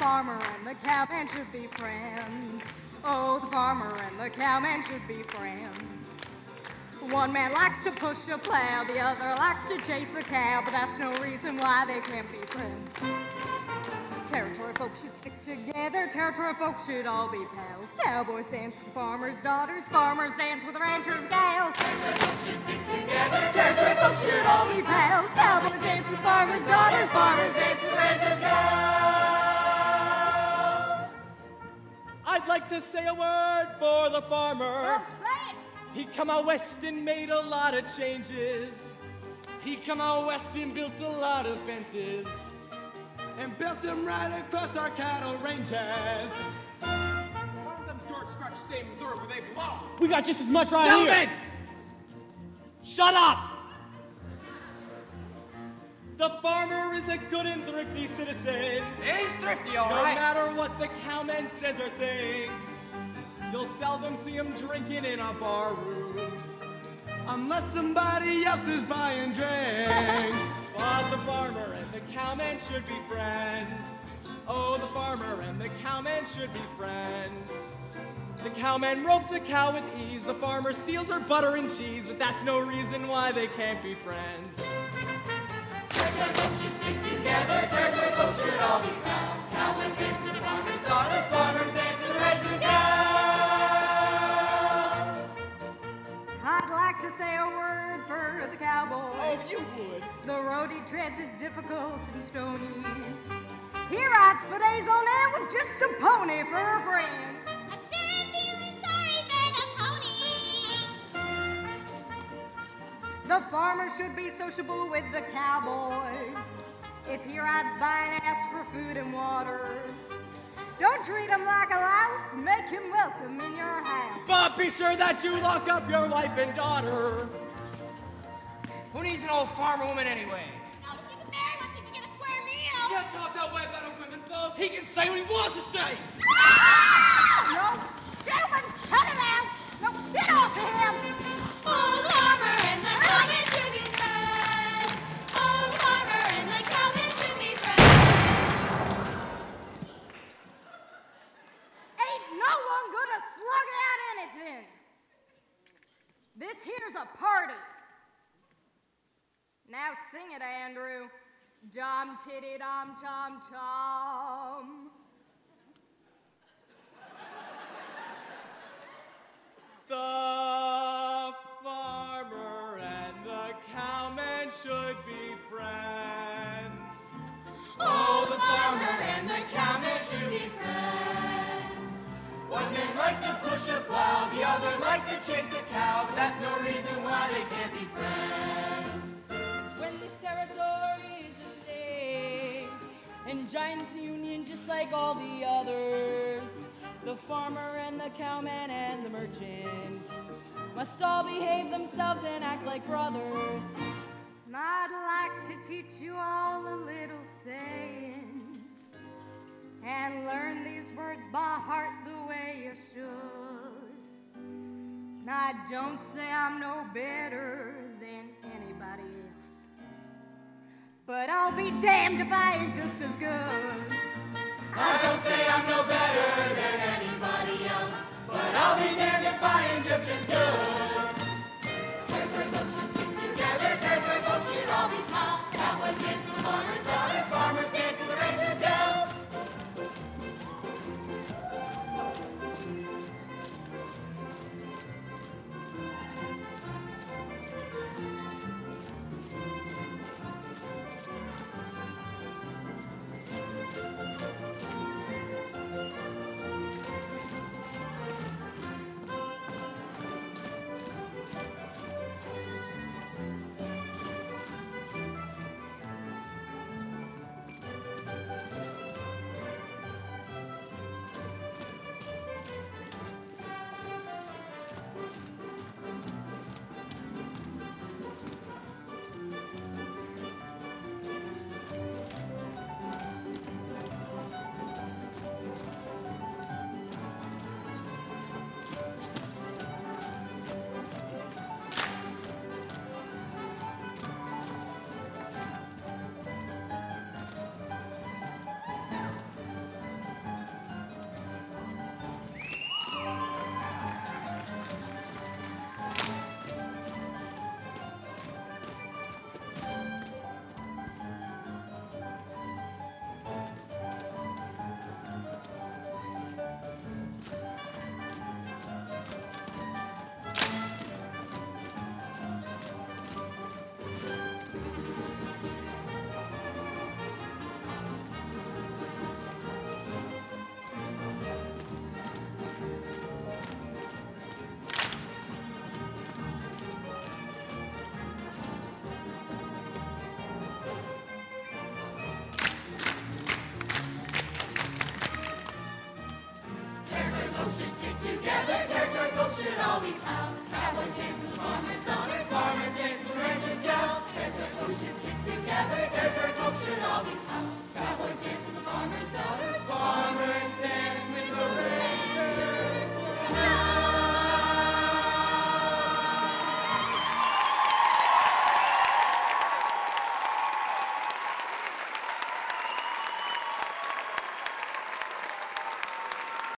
farmer and the cowman should be friends. Oh, the farmer and the cowman should be friends. One man likes to push a plow, the other likes to chase a cow, but that's no reason why they can't be friends. Territory folks should stick together, territory folks should all be pals. Cowboys dance with farmers' daughters, farmers dance with ranchers' gals. Territory folks should stick together, Territory folks should all be pals. Cowboys dance with farmers' daughters, farmers dance with ranchers' gals. I'd like to say a word for the farmer. Well, say it! He come out west and made a lot of changes. He come out west and built a lot of fences. And built them right across our cattle ranges. Why don't them dirt scratch stay in Missouri where they belong? We got just as much right Gentlemen! here. Shut up! The farmer is a good and thrifty citizen. He's thrifty, all No right. matter what the cowman says or thinks, you'll seldom see him drinking in a bar room. Unless somebody else is buying drinks. But the farmer and the cowman should be friends. Oh, the farmer and the cowman should be friends. The cowman ropes a cow with ease. The farmer steals her butter and cheese, but that's no reason why they can't be friends. Territory folks should stick together, territory folks should all be pals. Cowboys dance with farmers' daughters, farmers dance with ranchers' gals. I'd like to say a word for the cowboy. Oh, you would. The road he treads is difficult and stony. He rides for days on end with just a pony for a friend. I sure am feeling sorry for the pony. The farmer should be sociable with the cowboy. If he rides by and asks for food and water, don't treat him like a louse, make him welcome in your house. But be sure that you lock up your wife and daughter. Who needs an old farmer woman anyway? Now, if you can marry once you can get a square meal. You talk that way about a women, folks. He can say what he wants to say. No, gentlemen, cut it out. No, get off of him. Oh, the farmer and the cowman should be friends. Oh, the farmer and the cowman should be friends. Ain't no one gonna slug out anything. This here's a party. Now sing it, Andrew. Dom titty dom tom tom. The farmer and the cowman should be friends. Oh, the farmer and the cowman should be friends. One man likes to push a plow, the other likes to chase a cow, but that's no reason why they can't be friends. When this territory is a state and joins the union just like all the others, the farmer and the cowman and the merchant must all behave themselves and act like brothers. I'd like to teach you all a little saying and learn these words by heart the way you should. I don't say I'm no better than anybody else, but I'll be damned if I ain't just as good. I don't say I'm no better than anybody else, but I'll be damned if I am just as good. Territory folks should stick together, territory folks should all be pals. Cowboys dance with farmers' daughters, farmers dance with the ranchers' gals. together, territory folks should all be pals. Cowboys dance with farmers